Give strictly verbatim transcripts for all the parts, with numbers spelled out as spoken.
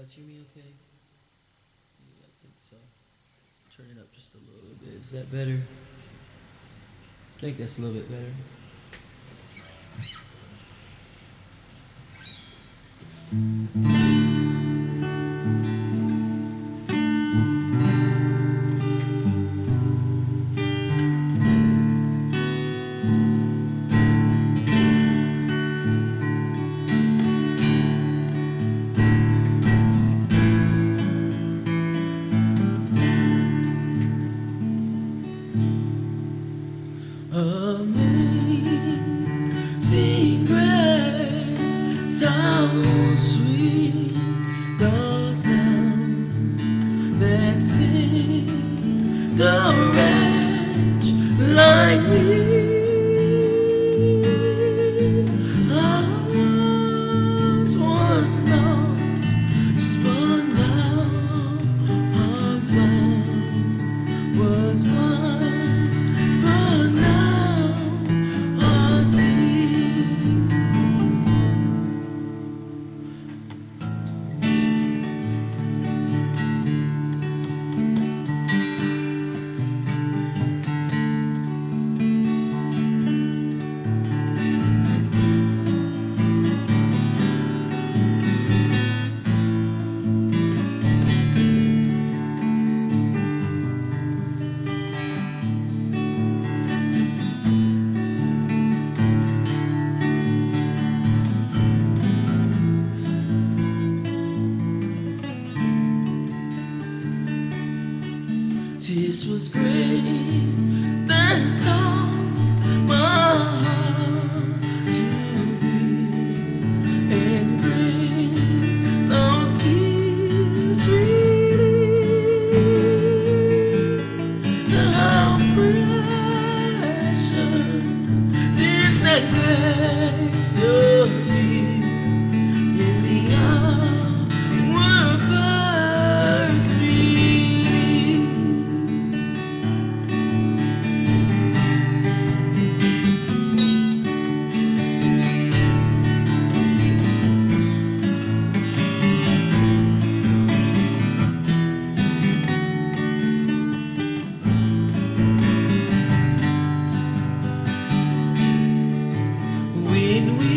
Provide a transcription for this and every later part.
guys hear me okay? Yeah, I think so. Turn it up just a little bit. Is that better? I think that's a little bit better. Amazing grace, how sweet the sound that saved a wretch like me. I once was lost, but now I'm found. Was blind, but now I see. This was great that caused my heart to beat, and grace of peace relief. How precious did that grace appear in the hour first meeting. When we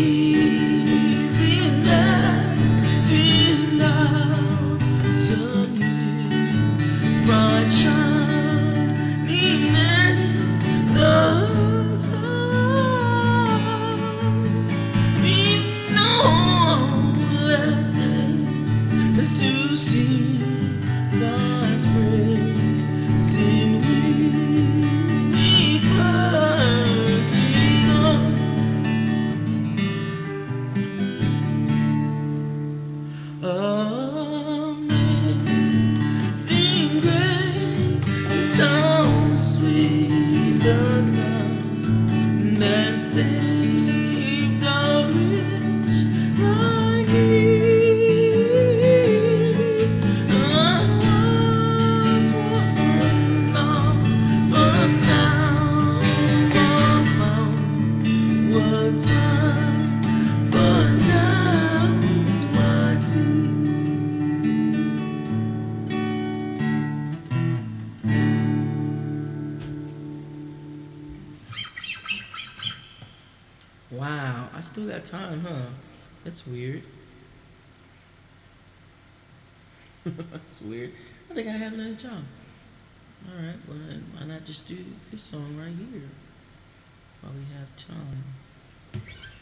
relented now, some years bright shining as the sun, we know less than is to see God's grace in we first begun. Amazing grace, how sweet the sound that saved a wretch like me. I was lost, but now I'm found. Was blind, but now I see. Wow, I still got time, huh? That's weird. That's weird. I think I have another job. Alright, well then why not just do this song right here while we have time?